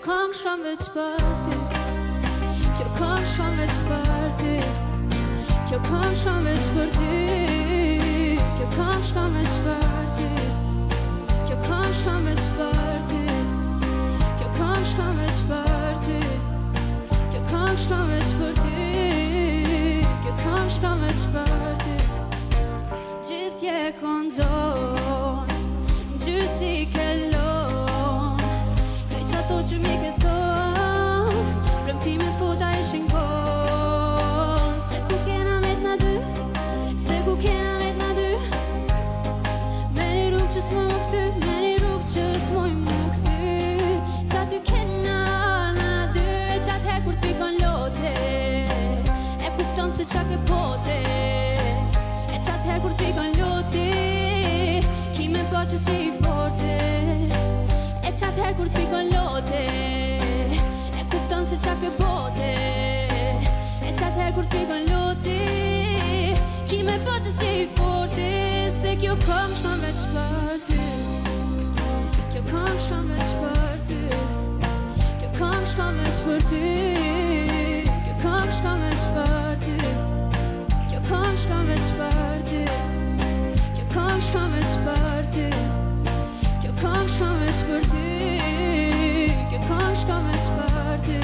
këngë shkon veç për ty. Kjo këngë shkon veç për ty. Kjo këngë shkon veç për ty. Kjo këngë shkon veç për ty. Kjo këngë shkon veç për ty. Kjo këngë shkon veç për ty. Kjo këngë shkon veç për ty. Kjo këngë shkon veç për ty. Gjithje konzon, gjysi kellon, krejt qato që mi ke thon, premtimet ku ta ishin kon. Se ku kena met na dy, se ku kena met na dy. Me një rrug që s'moj më këthy, me një rrug që s'moj më këthy. Qaty kena na dy, qatë her kur t'pikon lote, e kupton se qa ke pote. E qatë her kur t'pikon lote, ki me po që si i forte. E qatë her kur t'pikon lote, e kupton se qa ke pote. E qatë her kur t'pikon lote, ki me po që si i forte. Se kjo këngë shkon veç për ty. Kjo këngë shkon veç për ty. Kjo këngë shkon veç për ty. Kjo këngë shkon veç për ty. Kjo këngë shkon veç për ty. Kjo këngë shkon veç për ty. Kjo këngë shkon veç për ty. Kjo këngë shkon veç për ty.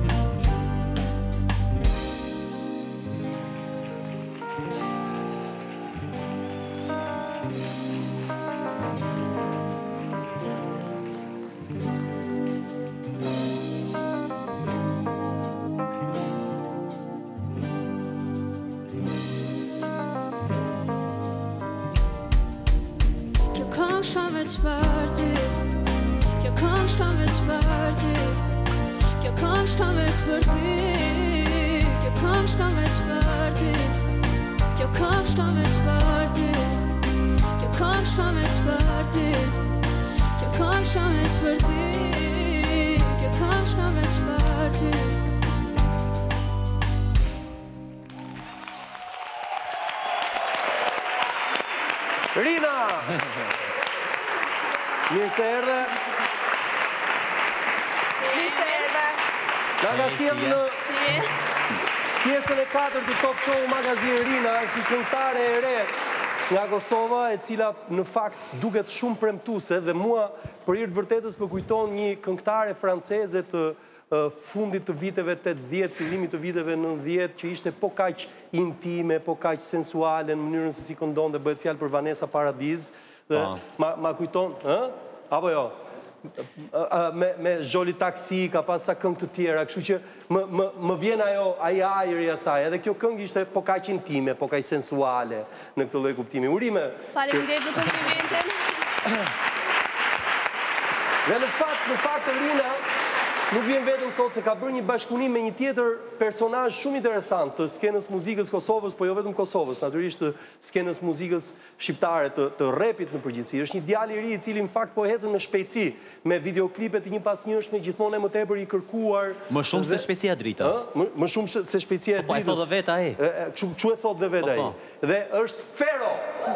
Kjo këngë shkon veç për ty. Kjo këngë shkon veç për ty. Kjo këngë shkon veç për ty. Kjo këngë shkon veç për ty. Kjo këngë shkon veç për ty. Kjo këngë shkon veç për ty. Kjo këngë shkon veç për ty. Kjo këngë shkon veç për ty. Rina! Mirë se erdhe. Na sjell në pjesën e 4 të Top Show Magazin. Rina është një këngëtare e re nga Kosova, e cila në fakt duket shumë premtuese dhe mua për hir të vërtetës më kujton një këngëtare franceze të fundit të viteve 80, fillimit të viteve 90, që ishte po kaq intime, po kaq sensuale në mënyrën se si këndon dhe bëhet fjalë për Vanessa Paradis. Dhe ma kujton, apo jo? Me Zholi Taksi, ka pas sa këngë të tjera, kështu që më vjen ai ajri i asaj. Edhe kjo këngë ishte po kaq intime, po kaq sensuale në këtë lloj kuptimi. Urime. Faleminderit për komplimentin. Dhe në fakt Rina nuk vjen vetëm sot se ka bërë një bashkëpunim me një tjetër personazh shumë interesant të skenës muzikës Kosovës, po jo vetëm Kosovës, natyrisht të skenës muzikës shqiptare, të rapit në përgjithësi. Është një djalë i ri i cili në fakt po ecën në shpejtësi me videoklipe të njëpasnjëshme, gjithmonë e më tepër i kërkuar. Më shumë se shpejtësia e dritës. Më shumë se shpejtësia e dritës. Po e thot dhe vet ai. Çu e thot dhe vet ai. Dhe është Fero.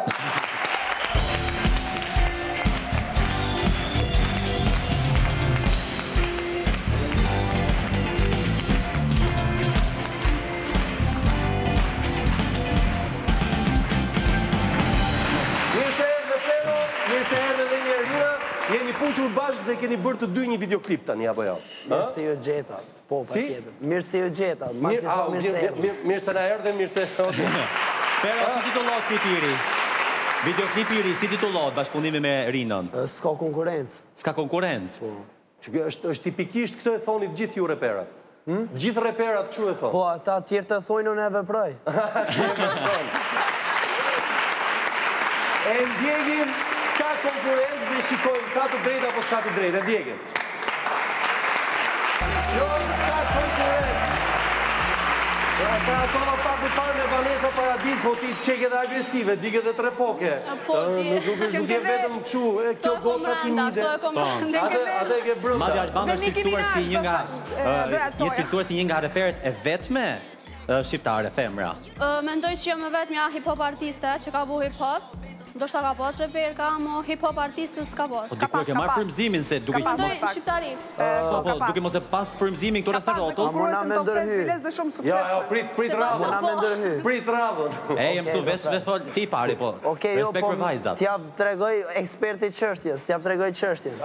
Jeni puqur bashkë dhe keni bërë të dy një videoklip tani, apo jo? Mirë se ju gjeta. Po, pa tjetër. Mirë se ju gjeta. Mirë se na erdhe, mirë se... Pero, si titullohet klipi i ri? Videoklipi i ri, si titullohet bashkëpunimi me Rinën? S'ka konkurencë. S'ka konkurencë? Është tipikisht këtë e thoni të gjithë ju reperat. Gjithë reperat kështu e thonë. Po, ata tjerë të thojnë unë e veproj. E ndjegim, s'ka konkurencë dhe shikojmë ka të drejtë apo s'ka të drejtë, e ndjegim. Jo, s'ka konkurencë. Ka asova pak më parë me Vanessa Paradis, po ti qeke dhe agresive, dike dhe tre poke. Nuk je vetëm këshu, kjo goca timide. Ate e ke brënda. Madja Albana është cilësuar si një nga reperet e vetme shqiptare, femra. Mendoj që jo më vetëm ja hip-hop artiste që ka bu hip-hop. Do shta ka pas reper, ka mo hip-hop artistës ka pas. Po dikuj ke marrë frymëzimin se duke Mendoj shqiptari. duke mos e pas frymëzimin këto referoto. Konkurrues në Top Festivalës dhe shumë suksesshëm. Prit radhën. Muna me ndërhy. Prit radhën. E, mësu vesh ti pari, po. Okej, jo, Respekt po për vajzat. t'jap tregoj eksperti çështjes, t'jap tregoj çështjen.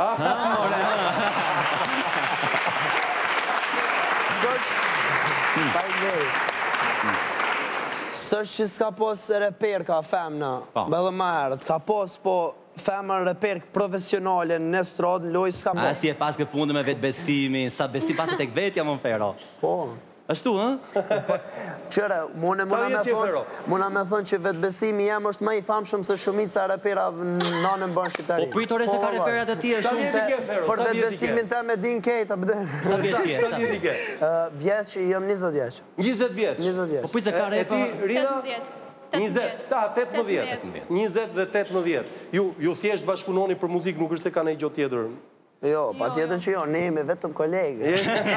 Sështë që s'ka pos reper ka femna, edhe ma herët, ka pos po femën reper profesionale në estradë, loj s'ka A pos. si e pas ke punë me vetë besimi, sa besim pas e tek vetja më fero. Po. Ashtu, hë? Qëre, muna me thonë që vetë besimi jem është më i famshëm se shumica repera nënën bërë shqiptari. Po pritore se ka reperat e tjerë Sa shumë. vjeti ke, Fero? Për Sa vetë vjeti ke? besimin te me din kejta, bëde. Sa vjeç je? Sa vjeti ke? Vjeç, jëm 20 vjeç. 20 vjeç. 20 vjeç. Po prit se ka E ti, repa. Rina? 18. 20, da, 18. 20 dhe 18. Ju thjesht bashkëpunoni për muzikë, nuk është se ka një gjë tjetër. Jo, pa tjetër që jo, ne jemi vetëm kolegë.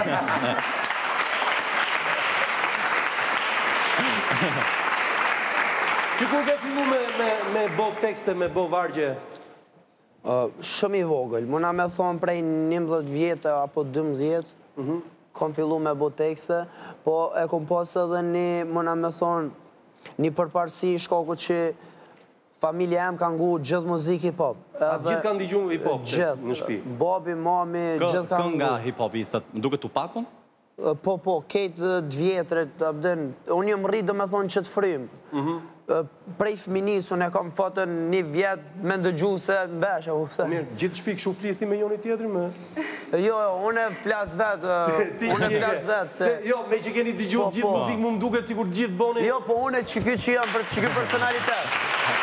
Që kur ke fillu me bo tekste, me bo vargje? Shumë i vogël, muna me thonë prej 11 vjetë apo 12, kom fillu me bo tekste, po e kom posë edhe një, muna me thonë, një përparsi shkoku që familja em ka ngu gjithë muzikë hip-hop. A gjithë kanë digju hip-hop në shtëpi? Gjithë, babi, mami, gjithë kanë ngu. Nga hip-hopi, më duke Tupakun? Po, ketë dvjetret, unë jëmë rritë dhe me thonë që të frimë. Prej fëminis, unë e kam fatën një vjetë me ndëgju se mbesha. Mirë, gjithë shpi këshu flisni me njoni tjetëri me? Jo, unë e flas vetë, Jo, me që keni digju gjithë muzikë mu më duket sikur gjithë boni? Jo, po unë që ky që jam për që ky personalitet.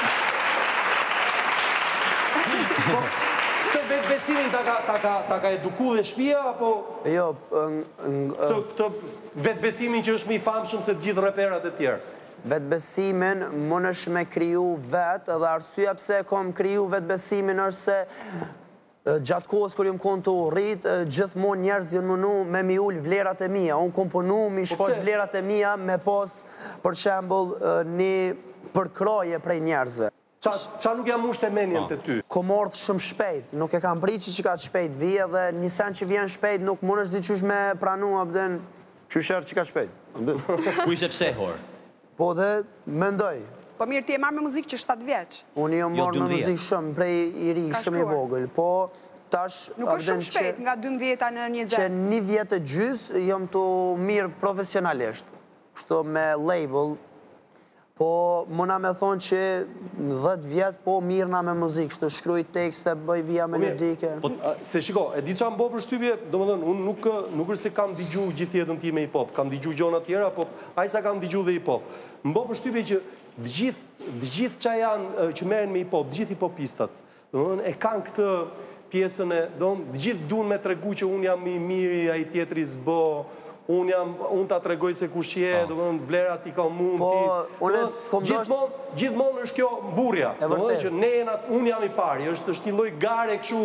Këtë vetë besimin ta ka eduku dhe shpia, apo? Jo, Këtë vetë besimin që është mi famshëm se gjithë reperat e tjerë? vetë besimin mund është me kriju vetë, edhe arsyeja pse kom kriju vetë besimin është se gjatë kohës kër jëmë konë të rritë, gjithmonë njerëz jënë mënu me mi ullë vlerat e mija. Unë kom punu mi shfaq vlerat e mija me pos, për shembull, një përkroje prej njerëzve. Qa nuk jam ushte menjen të ty? Kom ardhë shumë shpejt, nuk e kam pritë që ka të shpejt vije dhe një sen që vjen shpejt nuk mund është diqysh me pranu, abden, qysherë që ka shpejt. Ku ishe pshehor? Po dhe mendoj. Po mirë, ti e marrë me muzikë që 7 vjeç. Unë jo marrë me muzikë shumë, prej i ri, shumë i vogël. Po, tash... Nuk është shumë shpejt nga 12 në 20. Që 1 vjetë e gjys, jam të mirë profesionalisht. Shto me label, po mëna me thonë që 10 vjetë, po mirë na me muzikë, shto shkruj tekste, bëj via melodike. Se shiko, e di qa më bo për shtypje, do më dhënë, unë nuk është se kam digju gjithë jetën ti me hip-hop, kam digju gjona tjera, po ajsa kam digju dhe hip-hop. Më bo për shtypje që gjithë që janë, që meren me hip-hop, gjithë hip-hopistat, do më dhënë, e kanë këtë pjesën e, do më, gjithë dun me tregu që unë jam i miri, a i tjetëri zbo, unë ta tregoj se kush je, do më dhënë, vlerat i ka mund ti. Gjithmonë është kjo mburja, do më dhënë që unë jam i pari, është një loj gare këshu,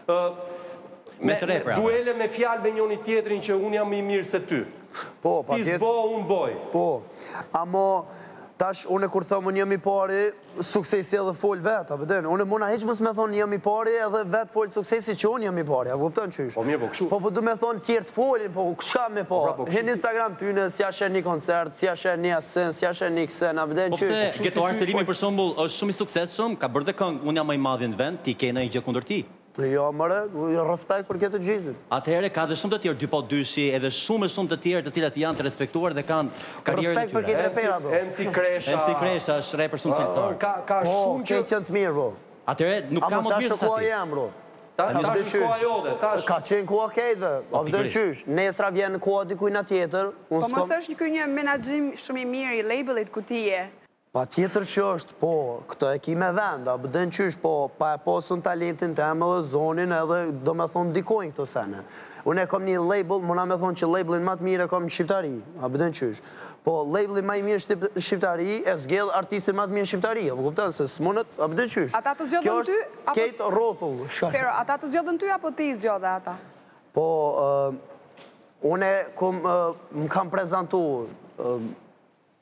duele me fjalë me njoni tjetërin që unë jam i mirë se ty. Ti zbo, unë boj. Po, amo tash unë kur thëmë unë jam i pari, suksesi edhe fol vetë, apëten. Unë muna heq mësë me thonë jam i pari edhe vetë fol suksesi që unë jam i pari, a kupton qysh? Po mirë, po këshu. Po du me thonë tjertë folin, po këshka me po. Hen Instagram t'yne, s'ja shen një koncert, s'ja shen një asen, s'ja shen një kësen, apëten qysh? Po pse, Geto Arselimi për shembull është shumë i suksesshëm, ka bërë dhe këngë, unë jam më i madhi në vend, ti ke në i gjë kundër ti. Jo, mëre, respekt për këtë gjizit. Atëhere ka dhe shumë të tjerë, dy po dyshi, edhe shumë të tjerë të cilat janë të respektuar dhe kanë karrierën e Respekt për tyre. këtë repera, bro. MC Kresha. MC Kresha është rapper shumë cilësor. Ka shumë që... Këtë janë të mirë, bro. Atëhere nuk ka më Amo mirë tash sa koha ti. jam, bro. Tash është koha jote, tash... Ka qenë koha kejtëve, apëtën qysh. Nesra vjen koha dikujna tjetër. Po mos është një menaxhim shumë i mirë i labelit ku ti je. Pa tjetër që është, po, këtë e ki me vend, a bëdën qysh, po, pa e posun talentin të emë dhe zonin edhe do me thonë dikojnë këto sene. Unë e kom një label, mëna me thonë që labelin ma të mirë e kom në Shqiptari, a bëdën qysh. Po, labelin ma i mirë Shqiptari e zgjedh artistin ma të mirë Shqiptari, a po kuptën, se s'monët, a bëdën qysh. Ata të zgjodhën ty? Kjo është kejtë rotull. Fero, ata të zgjodhën ty apo ti zgjodhe ata? Po, une më kam prezentu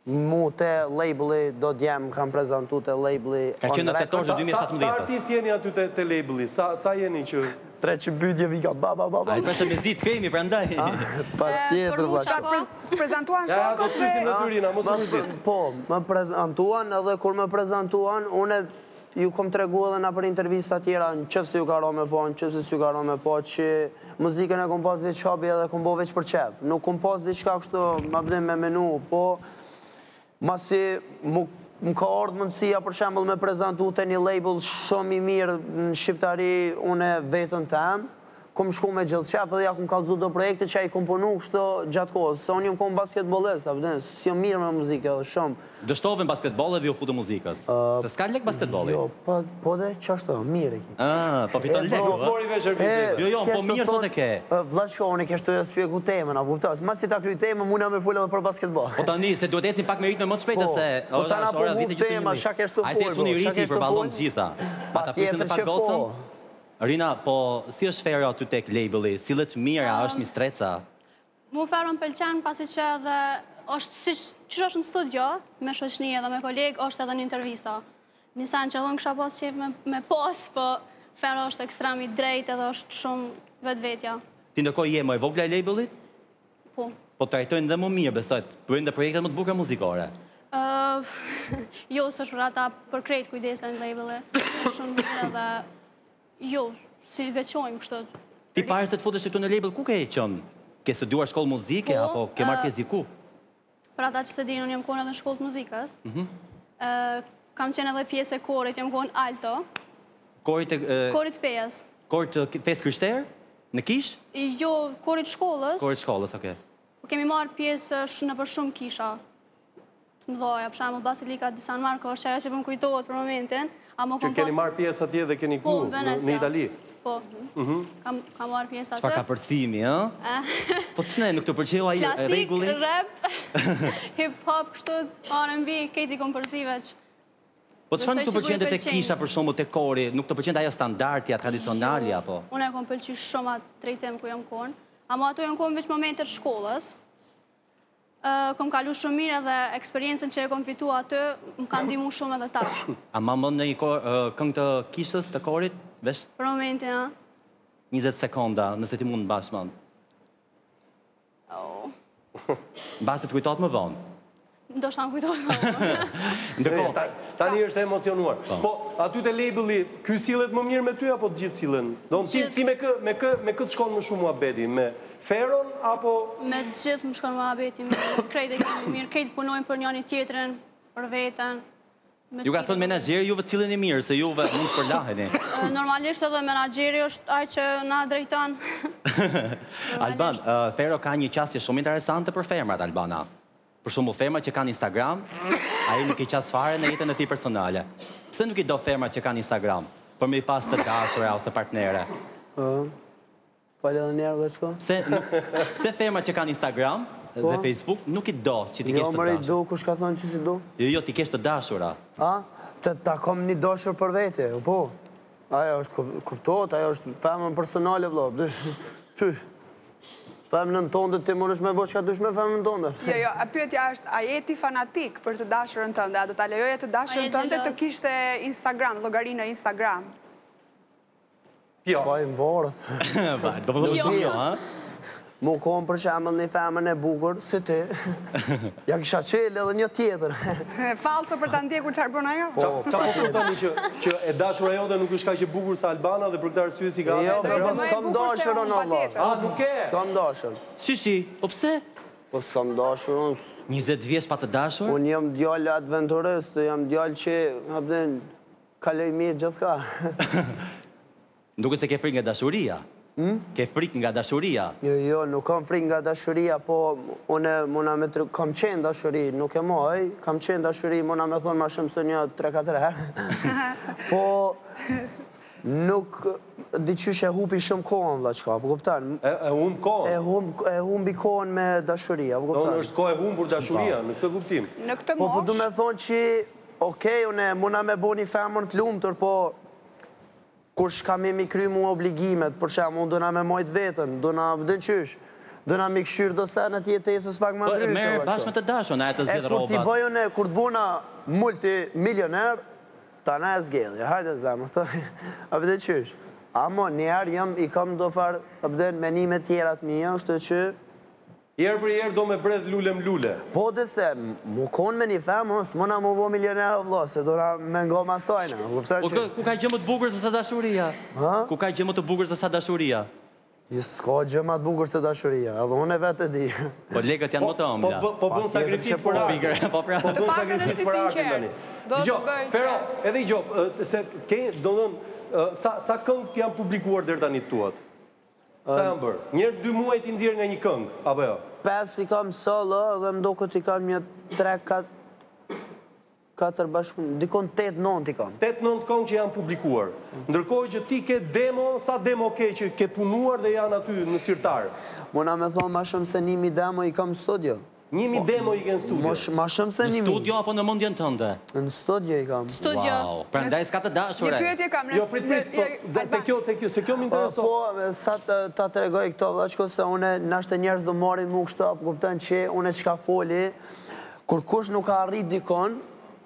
Mu te labeli do t'jem kam prezentu te labeli Ka qenë në tetor të 2017. Sa artist jeni aty te labeli? Sa jeni që... Tre që pytje vika, ba. A i përse me zitë kemi, pra ndaj. Pa tjetër, Qa prezentuan Ja, do shokët të visim në Tyrina, mos u vizit. Po, më prezentuan edhe kur më prezentuan, une ju kom tregu edhe na për intervista tjera, në qëfë si ju ka rome po, në qëfë si ju ka rome po, që muzikën e kom pas veç habi edhe kom bo veç për qef. Nuk kom pas diçka kështu, ma bëdim me menu, po, masi më ka ardhë mundësia për shembull me prezentu të një label shumë i mirë në Shqiptari, une vetën tem, kom shku me gjithë qef edhe ja kom kalzu do projekte që i komponu kështu gjatë kohës, se unë jëmë kom basketbolist, si jëmë mirë me muzikë edhe shumë. Dështove në basketbol edhe ju futë muzikës. Se s'ka lek basketboli? Jo, po dhe që ashtë, mirë e ki. Po fiton lek, Mori veç Ervizit. Jo, po mirë thot e ke. Vlaqo, unë keshtu e spjeku temën, apo pëtas, mas si ta kry temën, muna me full edhe për basketbol. Po tani, se duhet esim pak me ritme më të shpejtë se... Po tana po mu tema, shak eshtu full. A i se që një riti për balon gjitha. Pa ta pysin dhe pak gocën. Rina, po si është fera aty tek labeli? Sillet mira, është mistreca? Mu ferën pëlqen pasi që edhe është si që është në studio, me shoqni edhe me kolegë, është edhe një intervista. Nisan që edhe në kësha pas qef me pas, po ferë është ekstremi drejt edhe është shumë vetvetja. Ti ndërkohë je më e vogla e labelit? Po. Po trajtojnë dhe më mirë, besojt, përën dhe projektet më të bukura muzikore? Jo, së është për ata për krejt kujdesen labelit, shumë mirë edhe jo, si veqojmë kështë. Ti pare se të futesh këtu në label, ku ke e qënë? Ke studuar shkollë muzike, apo ke marrë pjesë diku? Për ata që se dinë, unë jam konë edhe në shkollë të muzikës. Kam qenë edhe pjesë e korit, jam konë alto. Korit pejes. Korit fejës kryshterë? Në kish? Jo, korit shkollës. Korit shkollës, oke. Po kemi marrë pjesë në për shumë kisha. Të mëdhoja, për shembull Basilika di San Marco, është ajo që më kujtohet për momentin. Që keni marrë pjesë atje dhe keni knu në Itali? Po, kam marrë pjesë atje. Çfarë ka përcimi, ë? Po ç'ne, nuk të pëlqeu ai rregulli? Klasik, rap, hip-hop, kështu, R&B, këti kom përziveq. Po çfarë nuk të pëlqente tek kisha për shembull tek kori? Nuk të pëlqente ajo standardja, tradicionalja apo? Unë e kom pëlqy shumë atë drejtim ku jam konë. Ama ato janë konë veç momentet shkollës. Kom kalu shumë mirë edhe eksperiencen që e kom fitu atë, më kanë ndihmu shumë edhe tash. A ma më në një këngë të kishës të korit, vesh? Për momentin, a? 20 sekonda, nëse ti mund në bashkë mund. Basë të kujtot më vonë. Do shta më kujtot më vonë. Ndërkohë. Tani është emocionuar. Po, aty të labeli, ky sillet më mirë me ty, apo të gjithë sillen? Do në ti me këtë shkon më shumë muhabeti, me Feron, apo... Me gjithë më shkon muhabeti, me krejt e kemi mirë, krejt punojnë për njëni tjetrin, për veten. Ju ka thënë menagjeri juve të cilën e mirë, se juve mund të përlaheni. Normalisht edhe menagjeri është aj që na drejton. Alban, Fero ka një qasje shumë interesante për femrat, Albana. Për shumë femrat që kanë Instagram, a i nuk i qasë fare në jetën e ti personale. Pse nuk i do femrat që kanë Instagram? Për me i pas të dashura ose partnere? Falë edhe njerë dhe shko? Pse femrat që kanë Instagram dhe Facebook nuk i do që ti kesh të dashura? Jo, mërë i do, kush ka thonë që si do? Jo, ti kesh të dashura. Ta kom një dashur për vete, po. Ajo është kuptot, ajo është femën personale, vlo. Femën në tonë dhe ti mund është me bo që ka dush me femën në tonë. Jo, a pyetja është, a jeti fanatik për të dashurën tënde? A do të lejoje të dashurën tënde të kishte Instagram, logarinë në Instagram? Jo. Pa i më vorët. Do më dhështë jo, ha? Mu kom për shemëll një femën e bukur, si ti. Ja kisha qelë edhe një tjetër. Falco për të ndjekur që arbon ajo? Qa po këtoni që e dashura jote nuk është ka që bukur sa Albana dhe për këtë arsye si ka Instagram? S'kam dashur në Allah. Nuk e? S'kam dashur. Shi, po pse? Po s'kam dashur unë. 20 vjeç pa të dashur? Unë jam djallë adventurist, jam djallë që kaloj mirë gjithë ka. Nduke se ke frikë nga dashuria? Ke frikë nga dashuria? Jo, nuk kam frikë nga dashuria, po unë kam qenë dashuri, nuk e moj, kam qenë dashuri, muna me thonë ma shumë së një 3-4 herë. Po, nuk, diqysh e hupi shumë kohën, vla qka, po kuptan? E humb kohën? E humbi kohën me dashuria, po kuptan? Unë është kohë e humbur dashuria, në këtë kuptim? Në këtë Po, mosh? du me thonë që, okej, unë muna me bo një femër të lumëtër, po, kur shka me mi kry mu obligimet, për shemë, unë duna me mojt vetën, duna vëdën qysh, Do na mi këshyrë do se në tjetesës pak më ndryshë. Merë bashkë me të dashën, e të zhjithë robat. Kur t'i bëjone, kur t'buna multimilioner, ta na e zgjedhje, hajde zemë, a pëtë qysh. Amo, njerë jam i kam do farë, a pëtë menime tjera të mija, është që... Jerë për jerë do me bredh lulem lule. Po dhe se, mu konë me një femë, s'mo na mu bo milioner vlo, se do na me ngo masojna. Ku ka gjë më të bukur se sa dashuria? Ku ka gjë më të bukur se sa dashuria? S'ka gjë më të bukur se dashuria, edhe unë e vetë e di. Po legët janë më të ëmbla. Po bën sakrificë për artin. Po bën sakrificë për artin tani. Dgjo, Fero, edhe i gjo, se ke, do dhënë, sa këngë janë publikuar deri tani tuat? Sa janë bërë? Njerë 2 muaj t'i nxjerë nga një këngë, apo jo? 5 i kam solo, dhe më do këtë i kam një 3-4 bashkë, dikon 8-9 i kam. 8-9 këngë që janë publikuar. Ndërkohë që ti ke demo, sa demo ke që ke punuar dhe janë aty në sirtarë? Muna me thonë ma shumë se 1000 demo i kam në studio. 1000 demo i ke në studio? Ma shumë se 1000. Në studio apo në mundjen tënde? Në studio i kam. Studio. Wow, pra ndaj s'ka të dashure. Një pyetje kam. Jo, prit, te kjo, se kjo më intereso. Po, sa ta të regoj këto vlaqko se une nashtë njerës do marin mu kështu, apo kuptën që une qka foli, kur kush nuk ka arrit dikon,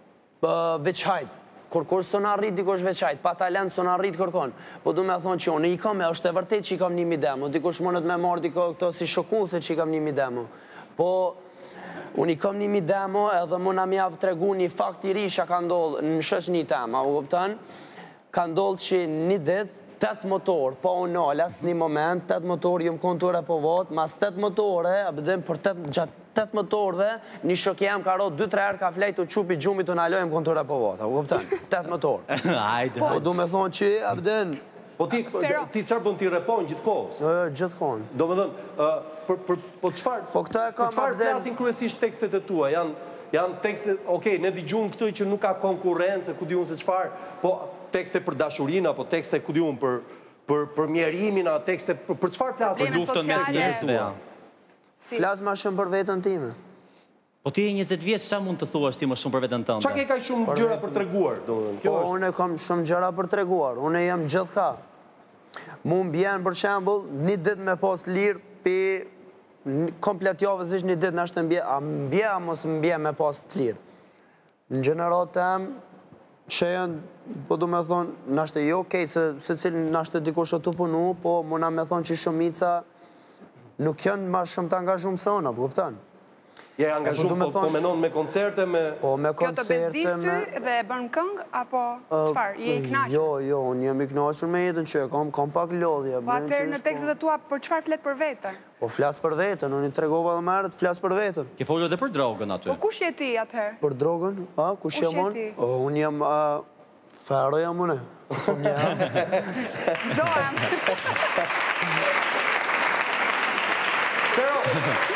veç hajt. Kur kush së në arrit dikush veç hajt, pa talent së në arrit kërkon. Po du me thonë që une i kam, është e vërtet që i kam 1000 demo, dikush mënët me marrë diko këto si shokuse që i kam 1000 demo. Po, unë i kam 1000 demo edhe më në mjavë të regu një fakt i ri që ka ndollë në shësh një tema, u kuptan? Ka ndollë që një dit, 8 motor, po unë nëllë, asë një moment, 8 motor jëmë konture po votë, mas 8 motore, a bëdem për gjatë 8 motorve, një shok jam ka ro 2-3 herë ka flejt të qupi gjumit të nalojmë konture po votë, u kuptan? 8 motor. Po du me thonë që, a bëdem... Po ti qarë bën ti repon gjithë kohës? Gjithë kohën. Do me dhënë, po qëfar flasin kryesisht tekstet e tua? Janë tekstet, okej, ne digjumë këtë që nuk ka konkurencë, ku digjumë se qëfar, po tekste për dashurina, po tekste ku digjumë për mjerimin, tekste për qëfar flasin? Për luftën mes njerëzve. Flasë ma shumë për vetën time. Po ti e 20 vjeç, qa mund të thua është ti më shumë për vetën tënde? Qa ke ka shumë gjëra për të reguar? Po, unë e kam shumë gjëra për të reguar, unë e jam gjithë ka. Mu më bjenë, për shambull, një dit me pas lirë, për komplet javës ishë një dit në ashtë mbje, a mbje, a mos mbje me pas të lirë. Në gjenerat të em, që janë, po du me thonë, në ashtë jo kejtë, se cilë në ashtë dikush o të punu, po muna me thonë që shumica nuk janë ma shumë të angazhumë se ona, po këpëtanë. Je angazhumë, po menon me koncerte, me... Po me Kjo të koncerte, bezdis ty dhe e bën këngë, apo qëfar, je i knaqër? Jo, unë jam i knaqër me jetën që kam pak lodhja. Po atër në tekstet e tua, për qëfar flet për vetën? Po flasë për vetën, unë i tregova dhe merët, flasë për vetën. Ke folur edhe për drogën aty? Po kush je ti atëherë? Për drogën? Kush jam unë? Unë jam... Fero jam unë. Zohem. Fero!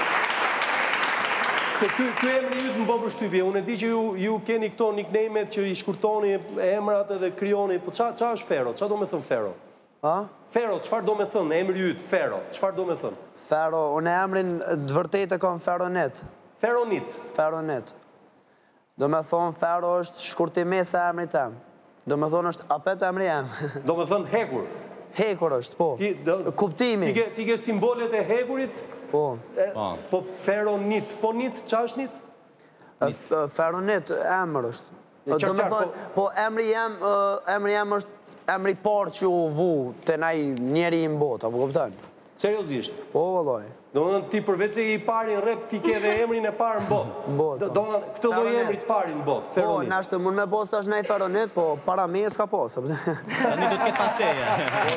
Se ky emri ju të më bëbër shtypje, unë e di që ju keni këto nickname-et që i shkurtoni emrat edhe kryoni, po qa është Fero? Qa do me thënë Fero? Fero, qëfar do me thënë, emri ju të Fero, qëfar do me thënë? Fero, unë emrin të vërtet e kam Feronet. Feronit? Feronet. Do me thonë Fero është shkurtimes e emri tem. Do me thonë është apet emri em. Do me thënë hekur? Hekur është, po. Kuptimi. Ti ke simbolet e hekurit? Po. Po Feronit, po nit, qa është nit? Feronit, emër është. Do me thonë, po emri jem është emri parë që u vu të naj njeri i mbot, apo këpëtanë? Seriosisht? Po, vëlloj. Do më dhënë ti përvec se i pari në rep, ti ke dhe emrin e parë në bot. Do më dhënë, këtë doj emri të pari në bot, Feronit. Po, nashtë mund me post është nej Feronit, po para me s'ka post. Një do t'ket pasteja.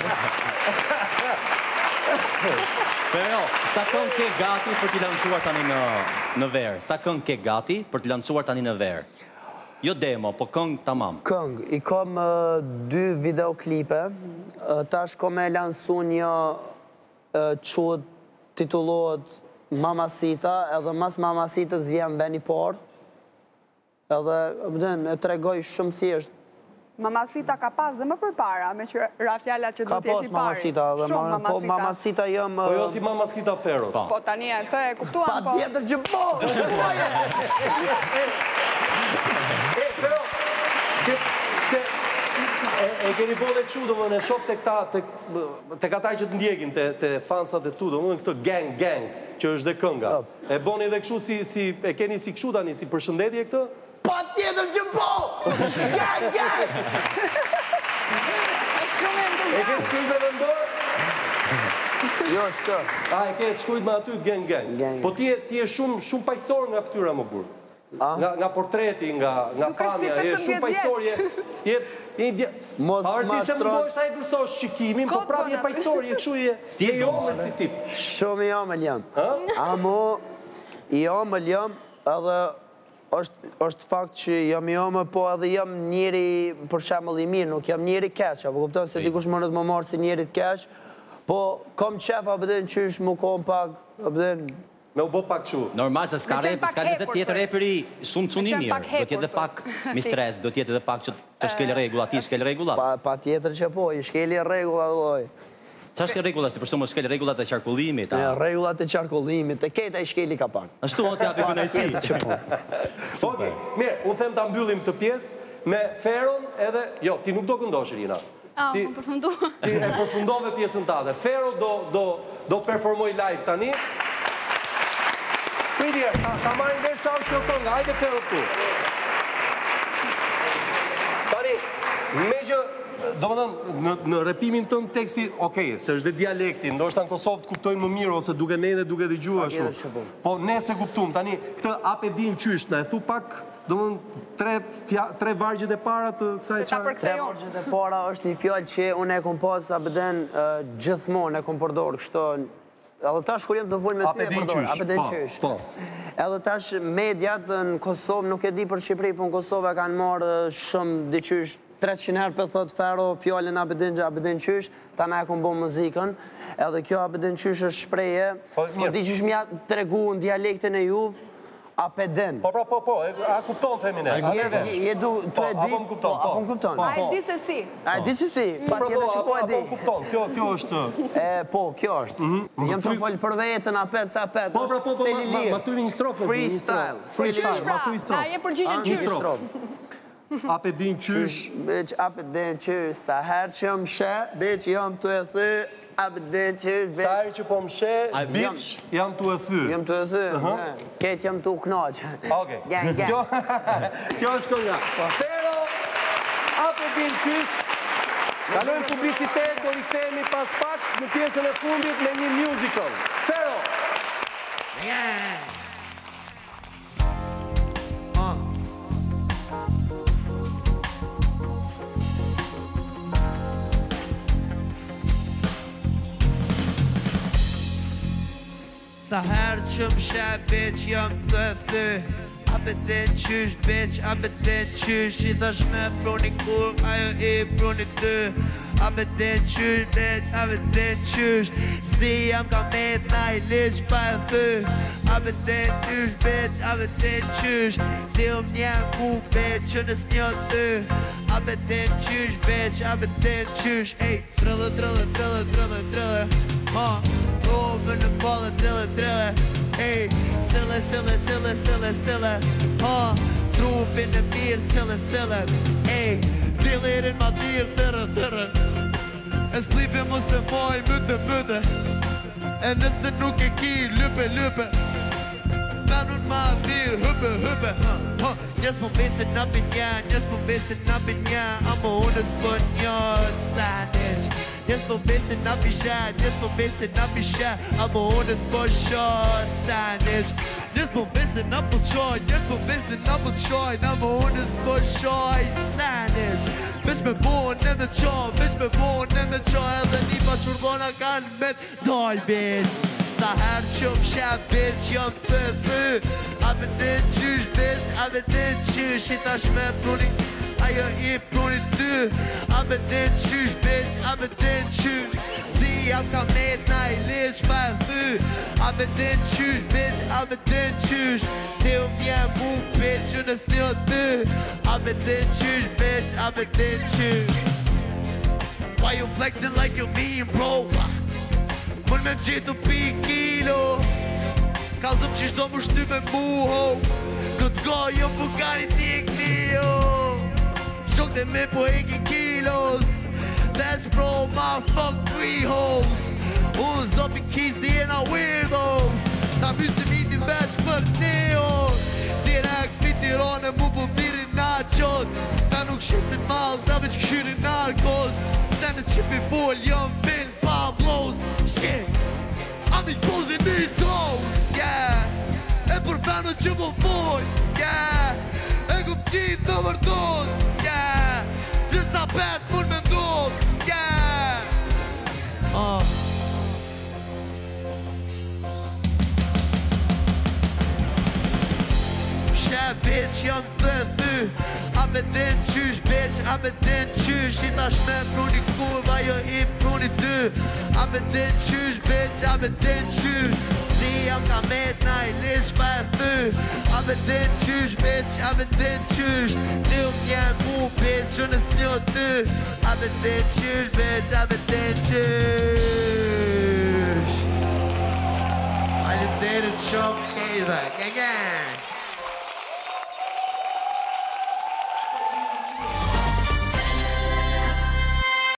Pero, sa këngë ke gati për t'i lançuar tani në verë? Sa këngë ke gati për t'i lançuar tani në verë? Jo demo, po këngë tamam. Këngë, i kom 2 videoklipe, tash kom e lansu një që titullohet Mamacita, edhe mas Mamacitës vjen veni por, edhe e tregoj shumë thjesht. Mamacita ka pas dhe më përpara, me që rafjalla që du t'jesh i pari. Shumë Mamacita. Po Mamacita jëm... Po jo si Mamacita Feros. Po tani e të e kuptuam, po. Pa tjetër që po! Pero, E keni bo dhe këshu, do më në shof të ata që të ndjekin, të fansat e tu, do më në këtë gang, që është dhe kënga. E boni dhe këshu si, e keni si këshu tani, si përshëndetje këtë? Pa tjetër që po! Gang! E ke të shkujt me dhe ndorë? Jo, qëto. E ke të shkujt me aty gang. Po ti e shumë pajësor nga ftyra më burë. Nga portreti, nga pamja, e shumë pajësor. Parësi se mundohës ta e gërsosh shikimin, po prap je pajësor, je këshu je i omël si tip. Shumë i omël jam. Amo, i omël jam, edhe është fakt që jam i omël, po edhe jam njeri për shembull i mirë, nuk jam njeri keq, apo kupton se dikush më në të më marë si njeri të keq, po kom qef, a bëden qysh, mu kom pak, a bëden... Me u bo pak që. Normal, se s'ka njëzet tjetër reperi shumë quni mirë. Do tjetë dhe pak mi stres, do tjetë dhe pak që të shkel regula, ti shkel regulat. Pa tjetër që po, i shkeli regula doj. Qa shkel regulat, që për shumë shkel regulat e qarkullimit? Regulat e qarkullimit, e keta i shkeli ka pak. Ashtu o t'japi kënajsi. Oke, mirë, unë them t'a mbyllim të pjesë me Feron edhe, jo, ti nuk do këndosh, Irina. Më përfundu. Ti e përfundove pjesën tate. Fero do performoj live tani. Pritje, ta marim vesh qa është kjo kënga, hajde Fero këtu. Tani, me që, do më thënë, në repimin të në teksti, okej, se është dhe dialekti, ndoshta në Kosovë të kuptojnë më mirë, ose duke ne dhe duke dhe gjua shumë. Po, ne se kuptum, tani, këtë ape din qysht, në e thu pak, do më thënë, tre vargjet e para të kësaj qarë. Tre vargjet e para është një fjallë që unë e kom pas a bëden gjithmonë e kom përdorë, kështo, edhe tash kur jem të vull me ty e përdojnë, apedin qysh. Edhe tash mediat në Kosovë, nuk e di për Shqipëri, për në Kosovë e kanë marrë shumë diqysh 300 herë për thot Fero, fjallin apedin qysh, ta na e kom bo muzikën, edhe kjo apedin qysh është shpreje, s'po di qysh mja të regu në dialektin e juvë, apedin. Po, a kupton femine? Je du, tu e di, apo më kupton. A e di se si? A e di se si, pa tjetër që po e di. Apo më kupton, kjo është... Po, kjo është. Jem të folë për vetën, apet, se apet, është steli lirë. Ma thuj një strofë. Freestyle. Ma thuj një strofë. A je përgjigjen Një strofë. Apedin qysh. Bitch, apedin qysh, sa herë që më she, bitch, jam të e thë, apedin qysh, sa herë që po më she, bitch, jam të e thë. Jam të e thë, ketë jam të u knaqë. Oke. Kjo është kënga. Fero, apedin qysh, kalojnë publicitet, do rikthehemi pas pak në pjesën e fundit me një musical. Fero! Sa herë që më shë, bitch, jam të thë Apedin qysh, bitch, apedin qysh I thash me proni kur, ajo I proni ty Apedin qysh, bitch, apedin qysh S'di jam ka met na I liq pa e thë Apedin qysh, bitch, apedin qysh Ti një ku, bitch, që nës një ty Apedin qysh, bitch, apedin qysh Ej, trëllë Over në ballë, drille Ej, sille Trupin e mirë, sille Ej, dilirin ma dirë, thërë E s'plipi mu se moj, mëte E nëse nuk e ki, lëpe Menun ma mirë, hëpe Njes mu mesin apin nja Amo unë s'po njo, sanich Njes po mesin api sha Amo unë s'po sho, sanich Njes po mesin apu qoj Amo unë s'po shoj, sanich Vesh me bon e me qoj Edhe një pa qurbona kanë met doj, bitch Sa herë që më shep, bitch, jam të thë Apedin qysh, bitch, apedin qysh I tash me pruni, ajo I pruni ty Apedin qysh, bitch, apedin qysh S'di jam ka met na I liq pa e thë Apedin qysh, bitch, apedin qysh Ti mje mu, bitch, unë s'njo ty Apedin qysh, bitch, apedin qysh Why you flexing like you mean, bro? Mën me gjithu pi kilo Kalzëm që shdo më shty me mu, ho Këtë goj jo Bugatti ti e Clio Shok dhe me po e ki kilos. That's bro, my fuck 3 hoes. Unë zopi kizi e na weirdos. Ta mysim itin veç për neon. Direkt mi Tirane mu po virin nachot. Ta nuk shesin mal, ta veç këshyrin narkos. Se në qipi full jëm bin pa blows. Shit, I'm exposing these hoes, yeah. E për venën që më full, yeah. E ku pëgjit të vërdon, yeah. Disa pet mund me ndon, yeah. Shep, bitch, jam të thy. A me din qysh, bitch, a me din qysh. I tash me pruni kur, ajo i pruni ty. A me din qysh, bitch, a me din qysh. Si jam ka met na i lish pa e thy. A me din qysh, bitch, a me din qysh. Ti u mjen mu, bitch, unë s'njo ty. A me din qysh, bitch, a me din qysh. Faleminderit shumë, Kejve, gang gang.